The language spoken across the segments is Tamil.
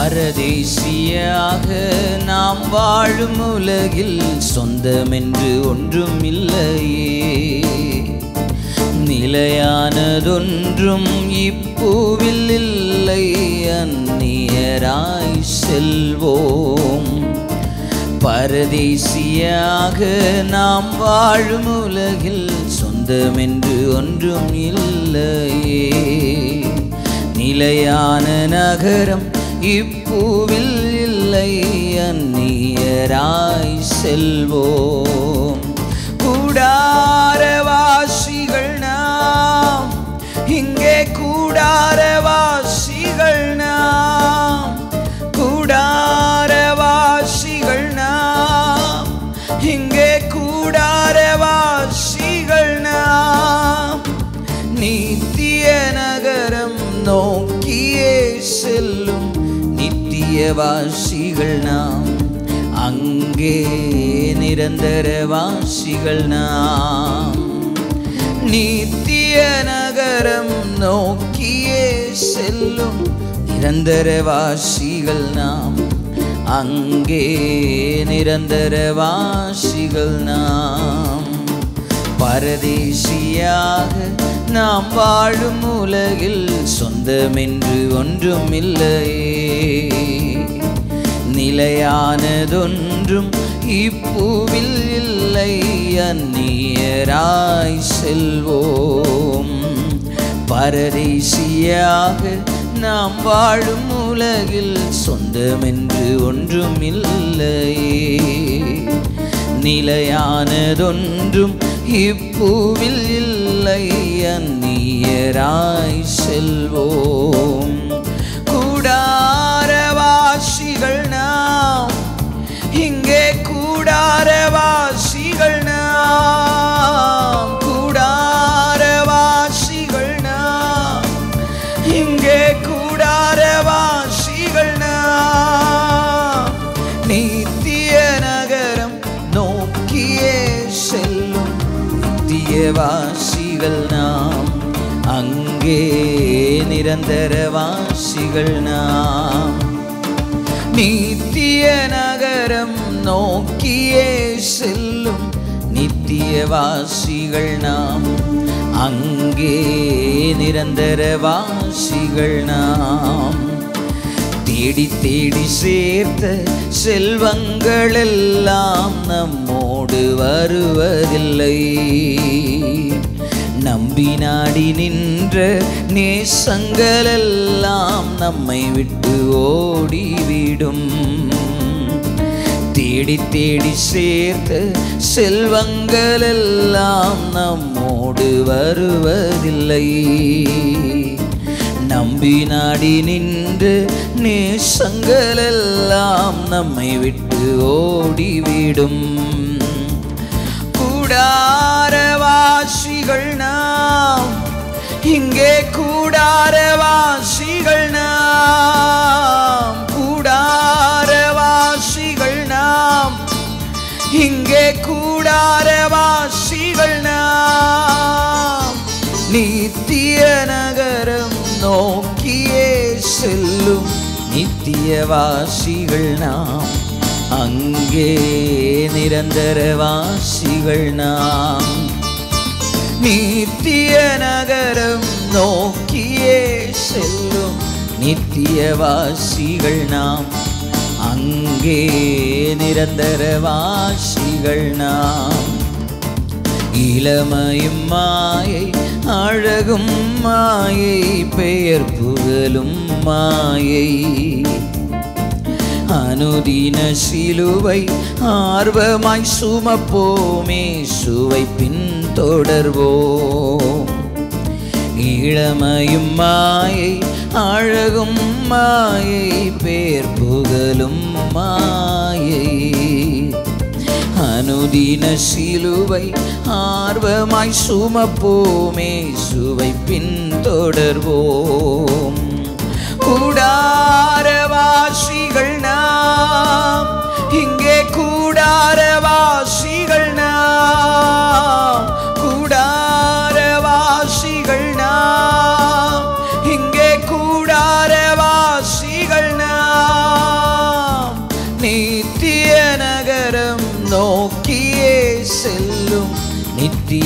பரதேசியாக நாம் வாழும் உலகில் சொந்தமென்று ஒன்றும் இல்லையே. நிலையானதொன்றும் இப்பூவில் இல்லை, அந்நியராய் செல்வோம். பரதேசியாக நாம் வாழும் உலகில் சொந்தமென்று ஒன்றும் இல்லையே. நிலையான நகரம் இப்பூவில் இல்லை, அந்நியராய் செல்வோம். கூடாரவாசிகள் நாம், இங்கே கூடாரவாசிகள் நாம். கூடாரவாசிகள் நாம், இங்கே கூடாரவாசிகள் நாம். நித்திய நகரம் நோக்கியே செல்லும் நித்தியவாசிகள் நாம், அங்கே நிரந்தரவாசிகள் நாம். நித்திய நகரம் நோக்கியே செல்லும் நிரந்தரவாசிகள் நாம், அங்கே நிரந்தரவாசிகள் நாம். பரதேசியாக நாம் வாழும் உலகில் சொந்தமென்று ஒன்றும் இல்லையே. நிலையானதொன்றும் இப்பூவில் இல்லை, அந்நியராய் செல்வோம். பரதேசியாக நாம் வாழும் உலகில் சொந்தமென்று ஒன்றும் இல்லையே. நிலையானதொன்றும் இப்பூவில் இல்லை, அந்நியராய் செல்வோம். கூடாரவாசிகள் நாம், இங்கே கூடாரவாசிகள் நாம். கூடாரவாசிகள் நாம், இங்கே கூடாரவாசிகள் நாம். நித்திய நகரம் நோக்கியே செல்லும் நித்தியவாசிகள் நாம், அங்கே நிரந்தரவாசிகள் நாம். நித்திய நகரம் நோக்கியே செல்லும் நித்தியவாசிகள் நாம், அங்கே நிரந்தரவாசிகள் நாம். தேடி தேடி சேர்த்த செல்வங்கள் எல்லாம் நம்மோடு வருவதில்லை. நம்பி நாடி நின்ற நேசங்கள் எல்லாம் நம்மை விட்டு ஓடிவிடும். தேடி தேடி சேர்த்த செல்வங்கள் எல்லாம் நம்மோடு வருவதில்லை. நம்பி நாடி நின்று நேசங்கள் எல்லாம் நம்மை விட்டு ஓடிவிடும். கூடாரவாசிகள் நாம், இங்கே கூடாரவாசிகள் நாம். கூடாரவாசிகள் நாம், இங்கே கூடாரவாசிகள் நாம். நித்திய நகரம் நோக்கியே செல்லும் நித்தியவாசிகள் நாம், அங்கே நிரந்தரவாசிகள் நாம். நித்திய நகரம் நோக்கியே செல்லும் நித்தியவாசிகள் நாம், அங்கே நிரந்தரவாசிகள் நாம். இளமையும் மாயை, அழகும் மாயை, பெயர் புகழும் மாயை. அனுதின சிலுவை ஆர்வமாய் சுமப்போமே, சுவை பின்தொடர்வோம். இளமையும் மாயை, அழகும் மாயை, பெயர் புகழும் மாயை. அனுதின சிலுவை ஆர்வமாய் சுமப்போமே, சுவை பின்தொடர்வோம். கூடாரவாசிகள் நாம், இங்கே கூடாரவாசிகள் நாம். கூடாரவாசிகள் நாம், இங்கே கூடாரவாசிகள் நாம்.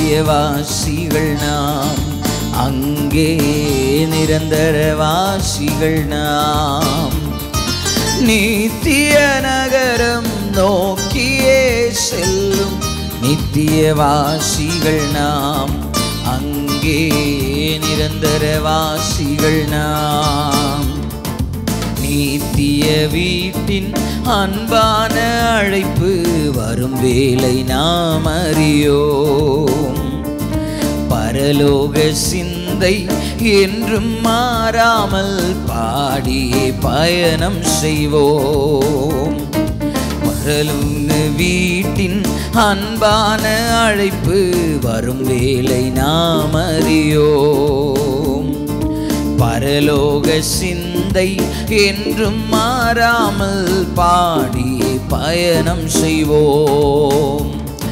நித்தியவாசிகள் நாம், அங்கே நிரந்தரவாசிகள் நாம். நித்திய நகரம் நோக்கியே செல்லும் நித்தியவாசிகள் நாம், அங்கே நிரந்தரவாசிகள் நாம். நித்திய வீட்டின் அன்பான அழைப்பு வரும் வேளை நாம் அறியோம். பரலோக சிந்தை என்றும் மாறாமல் பாடியே பயணம் செய்வோம். பரலோக வீட்டின் அன்பான அழைப்பு வரும் வேளை நாம் அறியோம். பரலோக சிந்தை என்றும் மாறாமல் பாடியே பயணம் செய்வோம்.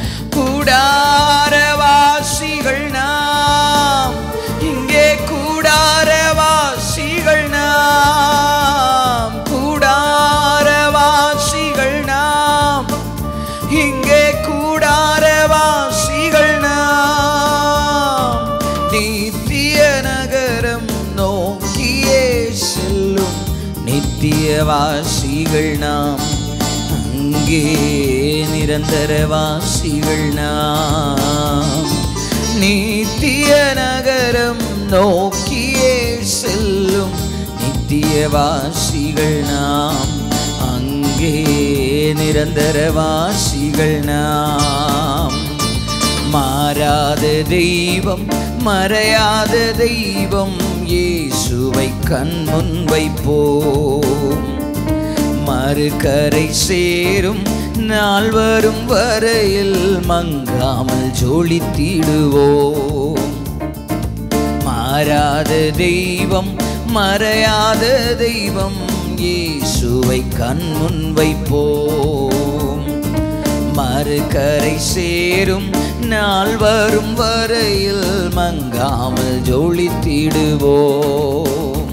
கூடாரவாசிகள் நாம், இங்கே கூடாரவாசிகள் நாம். கூடாரவாசிகள் நாம், இங்கே கூடாரவாசிகள் நாம். நித்திய நகரம் நோக்கியே செல்லும் நித்தியவாசிகள் நாம், அங்கே நிரந்தரவாசிகள் நாம். நித்திய நகரம் நோக்கியே செல்லும் நித்தியவாசிகள் நாம், அங்கே நிரந்தரவாசிகள் நாம். மாறாத தெய்வம் மறையாத தெய்வம் இயேசுவை கண்முன் வைப்போம். மறுகரை சேரும் நாள் வரும் வரையில் மங்காமல் ஜொலித்திடுவோம். மாறாத தெய்வம் மறையாத தெய்வம் இயேசுவை கண்முன் வைப்போம். மறுகரை சேரும் நாள் வரும் வரையில் மங்காமல் ஜொலித்திடுவோம்.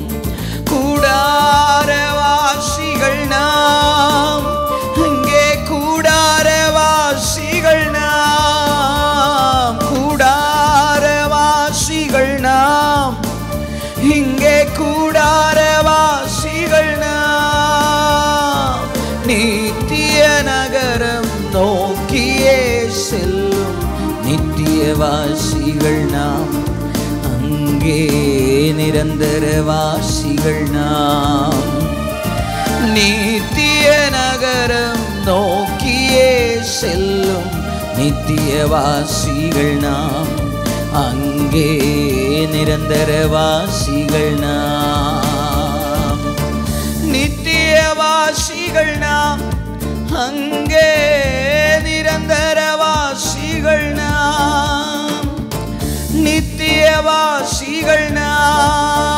கூடாரவாசிகள் நாம், அங்கே கூடாரவாசிகள் நாம். கூடாரவாசிகள் நாம், இங்கே கூடாரவாசிகள் நாம். நித்திய நகரம் நோக்கியே செல்லும் நித்தியவாசிகள் நாம், அங்கே நிரந்தரவாசிகள் நாம். நித்திய நகரம் நோக்கியே செல்லும் நித்தியவாசிகள் நாம், அங்கே நிரந்தரவாசிகள் நாம். நித்தியவாசிகள் நாம், அங்கே நிரந்தரவாசிகள் நாம். நித்தியவாசிகள் நாம்.